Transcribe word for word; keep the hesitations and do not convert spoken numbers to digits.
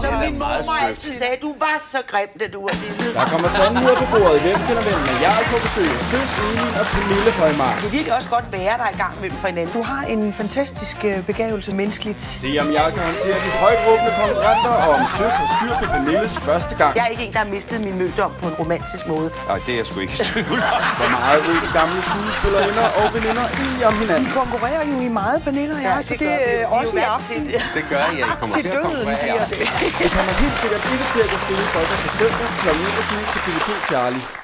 Som min mor altid sagde, du var så grim, da du var lille. Der kommer sandheder på bordet. Hvem kender hvem? Men jeg er på besøg af Søs Egelind og Pernille Højmark. Det kan virkelig også godt være, der er i gang mellem for hinanden. Du har en fantastisk begævelse menneskeligt. Se om jeg kan håndtere de højt råbende konkurrenter, og om Søs har styr på Pernilles første gang. Jeg er ikke en, der har mistet min mødom på en romantisk måde. Nej, det er jeg sgu ikke. Hvor meget ved de gamle skuespillerinder og veninder i om hinanden. Vi konkurrerer jo i meget, Pernille og jeg, ja, så det er også i aften. Det gør jeg. I kommer til, til at konkurrere. Det kommer helt sikkert ikke til at gå stille for sig på søndag klokken enogtyve på T V to Charlie.